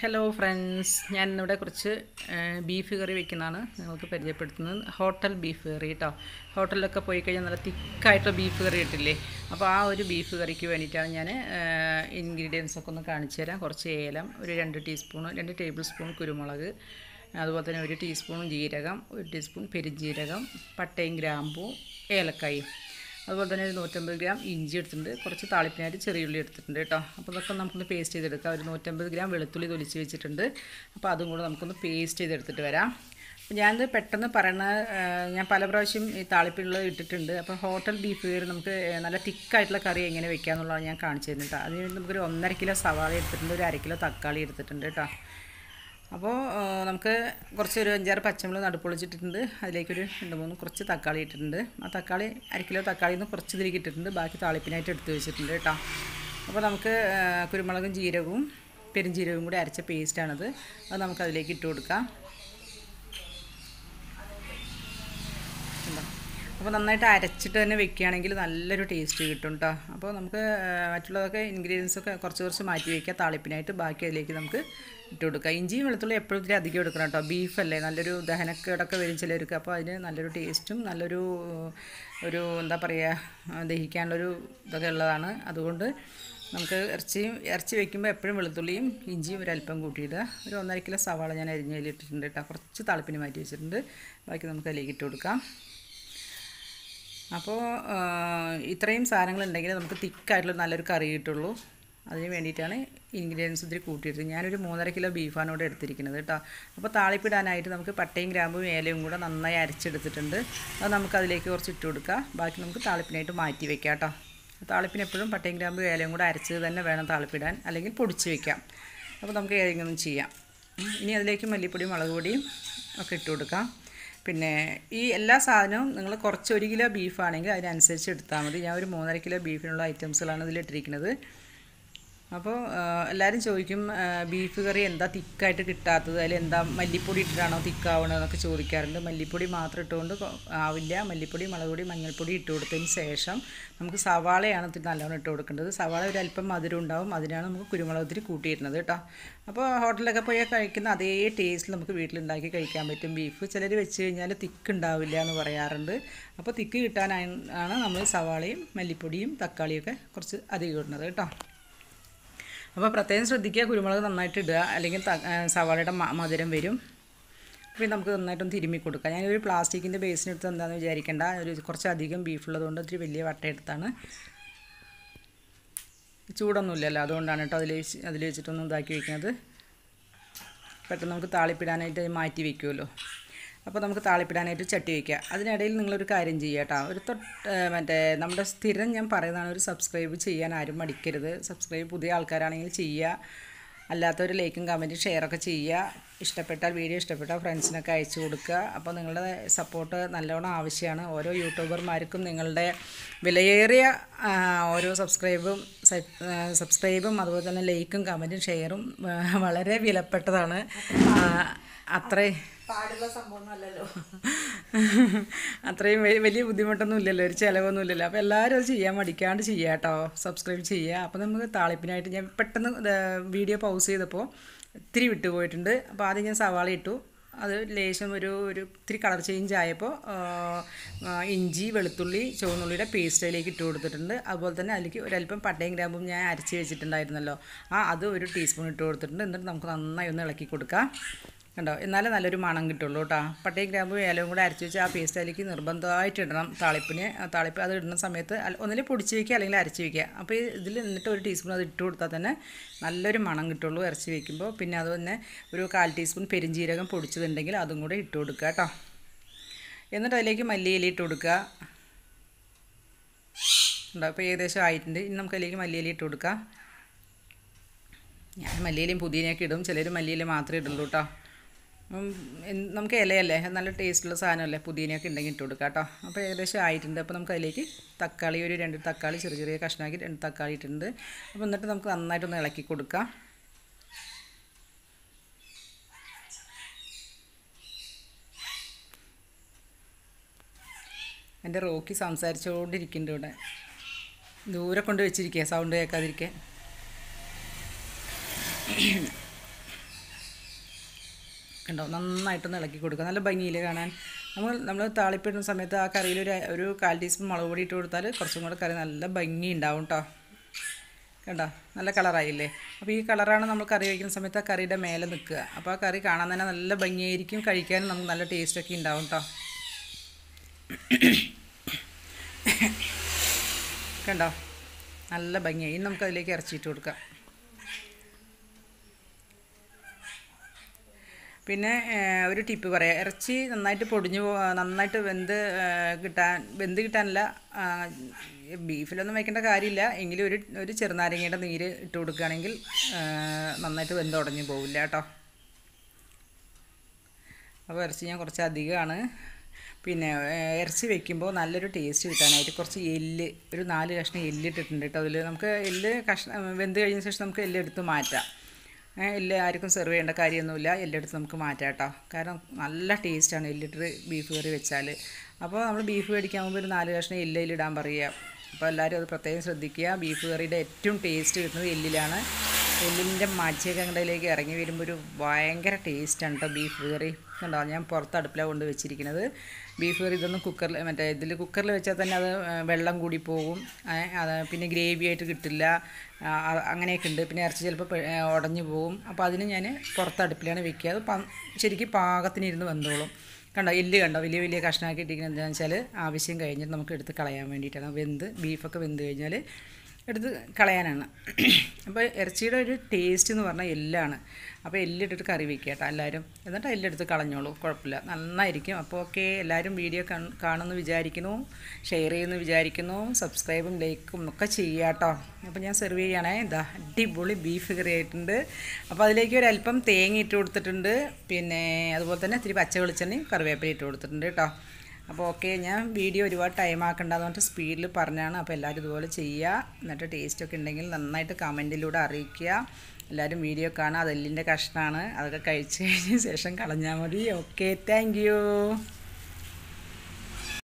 Hello friends, ഞാൻ ഇന്നിവിടെ കുറച്ച് ബീഫ് കറി വെക്കുന്നതാണ് നിങ്ങൾക്ക് പരിചയപ്പെടുത്തുന്നത്. ഹോട്ടൽ ബീഫ് കറി കേട്ടോ. ഹോട്ടലിലൊക്കെ പോയി കഴിഞ്ഞാൽ നല്ല തിക്കായിട്ടുള്ള ബീഫ് കറി കിട്ടില്ലേ. അപ്പോൾ ആ ഒരു ബീഫ് കറിക്ക് വേണ്ടിയിട്ടാണ് ഞാൻ ഇൻഗ്രീഡിയൻസ് ഒക്കെ ഒന്ന് കാണിച്ചു തരാം. കുറച്ച് ഏലം, ഒരു 2 ടേബിൾ സ്പൂൺ കുരുമുളക്, അതുപോലെ തന്നെ 1 ടീസ്പൂൺ ജീരകം, 1 ടീസ്പൂൺ പെരുംജീരകം, പട്ടയും ഗ്രാമ്പൂ, ഏലക്കായും, അതുപോലെ തന്നെ ഒരു 150 ഗ്രാം ഇഞ്ചി എടുത്തിട്ടുണ്ട്. കുറച്ച് താളിപ്പിനായിട്ട് ചെറിയുള്ളി എടുത്തിട്ടുണ്ട് കേട്ടോ. അപ്പോൾ അതൊക്കെ നമുക്കൊന്ന് പേസ്റ്റ് ചെയ്തെടുക്കാം. ഒരു 150 ഗ്രാം വെളുത്തുള്ളി തൊലിച്ച് വെച്ചിട്ടുണ്ട്. അപ്പോൾ അതും കൂടെ നമുക്കൊന്ന് പേസ്റ്റ് ചെയ്തെടുത്തിട്ട് വരാം. അപ്പോൾ ഞാനിത് പെട്ടെന്ന് പറയണ, ഞാൻ പല പ്രാവശ്യം ഈ താളിപ്പിനുള്ളത് ഇട്ടിട്ടുണ്ട്. അപ്പോൾ ഹോട്ടൽ ബീഫ് കറി നമുക്ക് നല്ല തിക്കായിട്ടുള്ള കറി എങ്ങനെ വെക്കാമെന്നുള്ളതാണ് ഞാൻ കാണിച്ചു തരുന്നത് കേട്ടോ. അതിനുവേണ്ടി നമുക്കൊരു 1.5 കിലോ സവാള എടുത്തിട്ടുണ്ട്, ഒരു 1/2 കിലോ തക്കാളി എടുത്തിട്ടുണ്ട് കേട്ടോ. അപ്പോൾ നമുക്ക് ഒരു 5-6 പച്ചമുളക് നടുപ്പൊളിച്ചിട്ടിട്ടുണ്ട്. അതിലേക്കൊരു 2-3 കുറച്ച് തക്കാളി ഇട്ടിട്ടുണ്ട്. ആ തക്കാളി 1/2 കിലോ തക്കാളിയിൽ നിന്ന് കുറച്ച് ഇതിലേക്ക് ഇട്ടിട്ടുണ്ട്. ബാക്കി താളിപ്പിനായിട്ട് എടുത്ത് വെച്ചിട്ടുണ്ട് കേട്ടോ. അപ്പോൾ നമുക്ക് കുരുമുളകും ജീരകവും പെരുംജീരകവും കൂടി അരച്ച പേസ്റ്റാണത്. അത് നമുക്ക് അതിലേക്ക് ഇട്ട് കൊടുക്കാം. അപ്പോൾ നന്നായിട്ട് അരച്ചിട്ട് തന്നെ വെക്കുകയാണെങ്കിൽ നല്ലൊരു ടേസ്റ്റ് കിട്ടും കേട്ടോ. അപ്പോൾ നമുക്ക് മറ്റുള്ളതൊക്കെ ഇൻഗ്രീഡിയൻസൊക്കെ കുറച്ച് മാറ്റി വയ്ക്കുക താളിപ്പിനായിട്ട്. ബാക്കി അതിലേക്ക് നമുക്ക് ഇട്ട് കൊടുക്കുക. ഇഞ്ചിയും വെളുത്തുള്ളി എപ്പോഴും ഇതിൽ അധികം എടുക്കണം കേട്ടോ. ബീഫല്ലേ, നല്ലൊരു ദഹനക്കേടൊക്കെ വരും ചിലർക്ക്. അപ്പോൾ അതിന് നല്ലൊരു ടേസ്റ്റും നല്ലൊരു എന്താ പറയുക, ദഹിക്കാനുള്ളൊരു ഇതൊക്കെ ഉള്ളതാണ്. അതുകൊണ്ട് നമുക്ക് ഇറച്ചി വയ്ക്കുമ്പോൾ എപ്പോഴും വെളുത്തുള്ളിയും ഇഞ്ചിയും ഒരല്പം കൂട്ടിയിടുക. ഒരു 1.5 കിലോ സവാള ഞാൻ അരിഞ്ഞതിലിട്ടിട്ടുണ്ട് കേട്ടോ. കുറച്ച് താളിപ്പിന് മാറ്റി വെച്ചിട്ടുണ്ട്. ബാക്കി നമുക്ക് അതിലേക്ക് ഇട്ട് കൊടുക്കാം. അപ്പോൾ ഇത്രയും സാധനങ്ങളുണ്ടെങ്കിൽ നമുക്ക് തിക്കായിട്ടുള്ള നല്ലൊരു കറി കിട്ടുള്ളൂ. അതിന് വേണ്ടിയിട്ടാണ് ഇൻഗ്രീഡിയൻസ് ഇത്തിരി കൂട്ടിയിട്ട് ഞാനൊരു 3.5 കിലോ ബീഫാണ് ഇവിടെ എടുത്തിരിക്കുന്നത് കേട്ടോ. അപ്പോൾ താളിപ്പിടാനായിട്ട് നമുക്ക് പട്ടയും ഗ്രാമ്പും ഏലയും കൂടെ നന്നായി അരച്ചെടുത്തിട്ടുണ്ട്. അത് നമുക്ക് അതിലേക്ക് കുറച്ച് ഇട്ട് കൊടുക്കുക. ബാക്കി നമുക്ക് താളിപ്പിനായിട്ട് മാറ്റി വെക്കാം കേട്ടോ. താളിപ്പിന് എപ്പോഴും പട്ടയും ഗ്രാമ്പും ഏലയും കൂടെ അരച്ചത് തന്നെ വേണം താളിപ്പിടാൻ, അല്ലെങ്കിൽ പൊടിച്ച് വെക്കാം. അപ്പോൾ നമുക്ക് ഏതെങ്കിലും ചെയ്യാം. ഇനി അതിലേക്ക് മല്ലിപ്പൊടിയും മുളക് പൊടിയും ഒക്കെ ഇട്ട് കൊടുക്കാം. പിന്നെ ഈ എല്ലാ സാധനവും നിങ്ങൾ കുറച്ച് 1 കിലോ ബീഫാണെങ്കിൽ അതിനനുസരിച്ച് എടുത്താൽ മതി. ഞാൻ ഒരു 3.5 കിലോ ബീഫിനുള്ള ഐറ്റംസുകളാണ് ഇതിലിട്ടിരിക്കുന്നത്. അപ്പോൾ എല്ലാവരും ചോദിക്കും ബീഫ് കറി എന്താ തിക്കായിട്ട് കിട്ടാത്തത്, അതിൽ എന്താ മല്ലിപ്പൊടി ഇട്ടിട്ടാണോ തിക്കാവണതെന്നൊക്കെ ചോദിക്കാറുണ്ട്. മല്ലിപ്പൊടി മാത്രം ഇട്ടുകൊണ്ട് ആവില്ല. മല്ലിപ്പൊടി, മുളക് പൊടി, മഞ്ഞൾപ്പൊടി ഇട്ട് കൊടുത്തതിന് ശേഷം നമുക്ക് സവാളയാണ് ഇത്തിരി നല്ലോണം ഇട്ട് കൊടുക്കേണ്ടത്. സവാള ഒരു അല്പം മധുരം ഉണ്ടാവും, അതിനാണ് നമുക്ക് കുരുമുളക് ഇത്തിരി കൂട്ടിയിരുന്നത് കേട്ടോ. അപ്പോൾ ഹോട്ടലിലൊക്കെ പോയി കഴിക്കുന്ന അതേ ടേസ്റ്റിൽ നമുക്ക് വീട്ടിലുണ്ടാക്കി കഴിക്കാൻ പറ്റും ബീഫ്. ചിലർ വെച്ച് കഴിഞ്ഞാൽ തിക്ക് ഉണ്ടാവില്ല എന്ന് പറയാറുണ്ട്. അപ്പോൾ തിക്ക് കിട്ടാനാണ് നമ്മൾ സവാളയും മല്ലിപ്പൊടിയും തക്കാളിയൊക്കെ കുറച്ച് അധികം ഇടുന്നത് കേട്ടോ. അപ്പോൾ പ്രത്യേകം ശ്രദ്ധിക്കുക, കുരുമുളക് നന്നായിട്ട് ഇടുക, അല്ലെങ്കിൽ സവാളയുടെ മധുരം വരും. അപ്പോൾ നമുക്ക് നന്നായിട്ടൊന്ന് തിരുമ്മി കൊടുക്കുക. ഞാനൊരു പ്ലാസ്റ്റിക്കിൻ്റെ ബേസിനെടുത്ത് എന്താണെന്ന് വിചാരിക്കേണ്ട, കുറച്ചധികം ബീഫുള്ളതുകൊണ്ട് ഇത്തിരി വലിയ വട്ടയെടുത്താണ്. ചൂടൊന്നുമില്ലല്ലോ, അതുകൊണ്ടാണ് കേട്ടോ അതിൽ വെച്ചിട്ടൊന്നും ഇതാക്കി വയ്ക്കുന്നത്. പെട്ടെന്ന് നമുക്ക് താളിപ്പിടാനായിട്ട് മാറ്റി വയ്ക്കുമല്ലോ. അപ്പോൾ നമുക്ക് താളിപ്പിടാനായിട്ട് ചട്ടി വയ്ക്കുക. അതിനിടയിൽ നിങ്ങളൊരു കാര്യം ചെയ്യുക കേട്ടോ. നമ്മുടെ സ്ഥിരം ഞാൻ പറയുന്നതാണ്, ഒരു സബ്സ്ക്രൈബ് ചെയ്യാൻ ആരും മടിക്കരുത്. സബ്സ്ക്രൈബ് പുതിയ ആൾക്കാരാണെങ്കിൽ ചെയ്യുക. അല്ലാത്തവർ ലൈക്കും കമൻറ്റും ഷെയറൊക്കെ ചെയ്യുക. വീഡിയോ ഇഷ്ടപ്പെട്ടാൽ ഫ്രണ്ട്സിനൊക്കെ അയച്ചു കൊടുക്കുക. അപ്പോൾ നിങ്ങളുടെ സപ്പോർട്ട് നല്ലോണം ആവശ്യമാണ്. ഓരോ യൂട്യൂബർമാർക്കും നിങ്ങളുടെ വിലയേറിയ ഓരോ സബ്സ്ക്രൈബും അതുപോലെ തന്നെ ലൈക്കും കമൻറ്റും ഷെയറും വളരെ വിലപ്പെട്ടതാണ്. അത്രയും വലിയ ബുദ്ധിമുട്ടൊന്നും ഇല്ലല്ലോ, ഒരു ചിലവൊന്നും ഇല്ലല്ലോ. അപ്പോൾ എല്ലാവരും അത് ചെയ്യാൻ മടിക്കാണ്ട് ചെയ്യുക കേട്ടോ. സബ്സ്ക്രൈബ് ചെയ്യുക. അപ്പോൾ നമുക്ക് താളിപ്പിനായിട്ട് ഞാൻ പെട്ടെന്ന് വീഡിയോ പൗസ് ചെയ്തപ്പോൾ ഇത്തിരി വിട്ടുപോയിട്ടുണ്ട്. അപ്പോൾ ആദ്യം ഞാൻ സവാള ഇട്ടു. അത് ലേശം ഒരു ഇത്തിരി കളർ ചേഞ്ച് ആയപ്പോൾ ഇഞ്ചി, വെളുത്തുള്ളി, ചുവന്നുള്ളിയുടെ പേസ്റ്റ് അതിലേക്ക് ഇട്ട് കൊടുത്തിട്ടുണ്ട്. അതുപോലെ തന്നെ അതിലേക്ക് ഒരല്പം പട്ടയും ഗ്രാമ്പും ഞാൻ അരച്ച് വെച്ചിട്ടുണ്ടായിരുന്നല്ലോ, അത് 1 ടീസ്പൂൺ ഇട്ട് കൊടുത്തിട്ടുണ്ട്. എന്നിട്ട് നമുക്ക് നന്നായി ഒന്ന് ഇളക്കി കൊടുക്കാം കണ്ടോ. എന്നാലേ നല്ലൊരു മണം കിട്ടുള്ളൂ കേട്ടോ. പട്ടയും ഗ്രാമ്പും ഏലവും കൂടെ അരച്ച് വെച്ച് ആ പേസ്റ്റ് അതിലേക്ക് നിർബന്ധമായിട്ട് ഇടണം. താളിപ്പ് അത് ഇടുന്ന സമയത്ത് ഒന്നിൽ പൊടിച്ച് വയ്ക്കുക, അല്ലെങ്കിൽ അരച്ച് വയ്ക്കുക. അപ്പോൾ ഇതിൽ എന്നിട്ട് 1 ടീസ്പൂൺ അത് ഇട്ട് കൊടുത്താൽ തന്നെ നല്ലൊരു മണം കിട്ടുള്ളൂ ഇറച്ചി വയ്ക്കുമ്പോൾ. പിന്നെ അത് തന്നെ ഒരു 1/4 ടീസ്പൂൺ പെരുംജീരകം പൊടിച്ചതുണ്ടെങ്കിൽ അതും കൂടെ ഇട്ട് കൊടുക്കുക കേട്ടോ. എന്നിട്ട് അതിലേക്ക് മല്ലിയില ഇട്ട് കൊടുക്കുക. ഉണ്ടോ, അപ്പോൾ ഏകദേശം ആയിട്ടുണ്ട്. ഇനി നമുക്ക് അതിലേക്ക് മല്ലിയില ഇട്ട് കൊടുക്കാം. ഞാൻ മല്ലിയിലയും പുതിനയൊക്കെ ഇടും, ചിലർ മല്ലിയില മാത്രമേ ഇടുള്ളൂ കേട്ടോ. നമുക്ക് ഇലയല്ലേ, നല്ല ടേസ്റ്റുള്ള സാധനമല്ലേ, പുതിനയൊക്കെ ഉണ്ടെങ്കിൽ ഇട്ട് കൊടുക്കാം കേട്ടോ. അപ്പോൾ ഏകദേശം ആയിട്ടുണ്ട്. അപ്പോൾ നമുക്ക് അതിലേക്ക് തക്കാളി, ഒരു 2 തക്കാളി ചെറിയ കഷ്ണമാക്കി 2 തക്കാളി ഇട്ടിട്ടുണ്ട്. അപ്പോൾ എന്നിട്ട് നമുക്ക് നന്നായിട്ടൊന്ന് ഇളക്കി കൊടുക്കാം. എൻ്റെ റോക്കി സംസാരിച്ചുകൊണ്ടിരിക്കുന്നുണ്ട് ഇവിടെ, ദൂരെ കൊണ്ട് വെച്ചിരിക്കുക സൗണ്ട് കേൾക്കാതിരിക്കാൻ. കണ്ടോ, നന്നായിട്ടൊന്ന് ഇളക്കി കൊടുക്കുക. നല്ല ഭംഗിയിൽ കാണാൻ. നമ്മൾ താളിപ്പിടുന്ന സമയത്ത് ആ കറിയിൽ ഒരു 1/4 ടീസ്പൂൺ മുളക് പൊടി ഇട്ട് കൊടുത്താൽ കുറച്ചും കൂടെ കറി നല്ല ഭംഗി ഉണ്ടാവും കേട്ടോ. കണ്ടോ, നല്ല കളറായില്ലേ. അപ്പോൾ ഈ കളറാണ് നമ്മൾ കറി വയ്ക്കുന്ന സമയത്ത് ആ കറിയുടെ മേലെ നിൽക്കുക. അപ്പോൾ ആ കറി കാണാൻ തന്നെ നല്ല ഭംഗിയായിരിക്കും, കഴിക്കാനും നമുക്ക് നല്ല ടേസ്റ്റൊക്കെ ഉണ്ടാവും കേട്ടോ. കണ്ടോ, നല്ല ഭംഗിയായി. ഇനി നമുക്കതിലേക്ക് ഇറച്ചിയിട്ട് കൊടുക്കാം. പിന്നെ ഒരു ടിപ്പ് പറയാം. ഇറച്ചി നന്നായിട്ട് നന്നായിട്ട് വെന്ത് കിട്ടാനല്ല, ബീഫിലൊന്നും വയ്ക്കേണ്ട കാര്യമില്ല. എങ്കിലും ഒരു ചെറുനാരങ്ങയുടെ നീര് ഇട്ട് കൊടുക്കുകയാണെങ്കിൽ നന്നായിട്ട് വെന്തുടഞ്ഞു പോവില്ല കേട്ടോ. അപ്പോൾ ഇറച്ചി ഞാൻ കുറച്ച് അധികമാണ്. പിന്നെ ഇറച്ചി വെക്കുമ്പോൾ നല്ലൊരു ടേസ്റ്റ് കിട്ടാനായിട്ട് കുറച്ച് ഒരു 4 കഷ്ണം എല്ലിട്ടിട്ടുണ്ട് കേട്ടോ. അതിൽ നമുക്ക് വെന്ത് കഴിഞ്ഞ ശേഷം നമുക്ക് എല്ലെടുത്ത് മാറ്റാം. ആർക്കും സെർവ് ചെയ്യേണ്ട കാര്യമൊന്നുമില്ല. എല്ലെടുത്ത് നമുക്ക് മാറ്റാം കേട്ടോ. കാരണം നല്ല ടേസ്റ്റാണ് എല്ലിട്ട് ബീഫ് കറി വെച്ചാൽ. അപ്പോൾ നമ്മൾ ബീഫ് മേടിക്കാൻ പോകുമ്പോൾ ഒരു 4 കഷ്ണം എല്ലിടാൻ പറയുക. അപ്പോൾ എല്ലാവരും അത് പ്രത്യേകം ശ്രദ്ധിക്കുക. ബീഫ് കറിയുടെ ഏറ്റവും ടേസ്റ്റ് കിട്ടുന്നത് എല്ലിലാണ്. എല്ലിൻ്റെ മജ്ജയൊക്കെ അങ്ങോട്ടേക്ക് ഇറങ്ങി വരുമ്പോൾ ഒരു ഭയങ്കര ടേസ്റ്റാണ് കേട്ടോ ബീഫ് കറി. കണ്ടോ, ഞാൻ പുറത്ത് അടുപ്പിലാണ് കൊണ്ട് വെച്ചിരിക്കുന്നത് ബീഫ് കറി. ഇതൊന്നും കുക്കറിൽ വെച്ചാൽ തന്നെ അത് വെള്ളം കൂടി പോകും. പിന്നെ ഗ്രേവി ആയിട്ട് കിട്ടില്ല, അങ്ങനെയൊക്കെ ഉണ്ട്. പിന്നെ ഇറച്ചി ചിലപ്പോൾ ഉടഞ്ഞു പോകും. അപ്പോൾ അതിന് ഞാൻ പുറത്ത് അടുപ്പിലാണ് വെക്കുക. അത് ശരിക്കും പാകത്തിനിരുന്ന് വെന്തോളും. കണ്ടോ, കണ്ടോ, വലിയ വലിയ കഷ്ണമാക്കി ഇട്ടിരിക്കുന്നത് എന്താണെന്ന് വെച്ചാൽ ആവശ്യം കഴിഞ്ഞിട്ട് നമുക്ക് എടുത്ത് കളയാൻ വേണ്ടിയിട്ടാണ്. ബീഫൊക്കെ വെന്ത് കഴിഞ്ഞാൽ എടുത്ത് കളയാനാണ്. അപ്പോൾ ഇറച്ചിയുടെ ഒരു ടേസ്റ്റ് എന്ന് പറഞ്ഞാൽ എല്ലാമാണ്. അപ്പോൾ എല്ലിട്ടിട്ട് കറി വയ്ക്കുക കേട്ടോ എല്ലാവരും. എന്നിട്ട് എല്ലെടുത്ത് കളഞ്ഞോളൂ, കുഴപ്പമില്ല, നന്നായിരിക്കും. അപ്പോൾ ഓക്കെ, എല്ലാവരും വീഡിയോ കാണുമെന്ന് വിചാരിക്കുന്നു, ഷെയർ ചെയ്യുമെന്ന് വിചാരിക്കുന്നു, സബ്സ്ക്രൈബും ലൈക്കും ഒക്കെ ചെയ്യുക കേട്ടോ. അപ്പോൾ ഞാൻ സെർവ് ചെയ്യുകയാണേ. ഇതാ അടിപൊളി ബീഫ് കറി ആയിട്ടുണ്ട്. അപ്പോൾ അതിലേക്ക് ഒരല്പം തേങ്ങ ഇട്ട് കൊടുത്തിട്ടുണ്ട്. പിന്നെ അതുപോലെ തന്നെ ഇത്തിരി പച്ച വെളിച്ചെണ്ണയും കറിവേപ്പില ഇട്ട് കൊടുത്തിട്ടുണ്ട് കേട്ടോ. അപ്പോൾ ഓക്കെ, ഞാൻ വീഡിയോ ഒരുപാട് ടൈം ആക്കണ്ടെന്ന് പറഞ്ഞിട്ട് സ്പീഡിൽ പറഞ്ഞാണ്. അപ്പോൾ എല്ലാവരും ഇതുപോലെ ചെയ്യുക. എന്നിട്ട് ടേസ്റ്റൊക്കെ ഉണ്ടെങ്കിൽ നന്നായിട്ട് കമൻറ്റിലൂടെ അറിയിക്കുക. എല്ലാവരും വീഡിയോ കാണുക. അതെല്ലിൻ്റെ കഷ്ണമാണ്, അതൊക്കെ കഴിച്ച് കഴിഞ്ഞ ശേഷം കളഞ്ഞാൽ മതി. Okay, thank U.